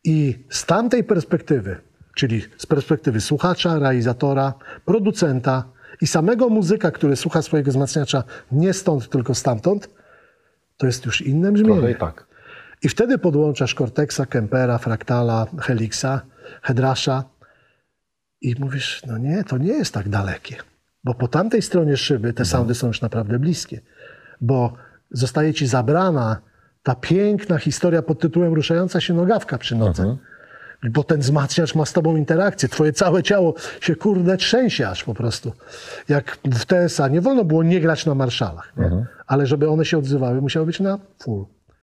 I z tamtej perspektywy, czyli z perspektywy słuchacza, realizatora, producenta i samego muzyka, który słucha swojego wzmacniacza nie stąd, tylko stamtąd, to jest już inne brzmienie. Trochę i tak. I wtedy podłączasz Cortexa, Kempera, Fractala, Helixa, Hedrasha i mówisz, no nie, to nie jest tak dalekie. Bo po tamtej stronie szyby te soundy są już naprawdę bliskie. Bo zostaje ci zabrana ta piękna historia pod tytułem Ruszająca się nogawka przy nodze. Bo ten wzmacniacz ma z tobą interakcję. Twoje całe ciało się kurde trzęsie aż po prostu. Jak w TSA nie wolno było nie grać na marszalach. Nie? Ale żeby one się odzywały, musiały być na full.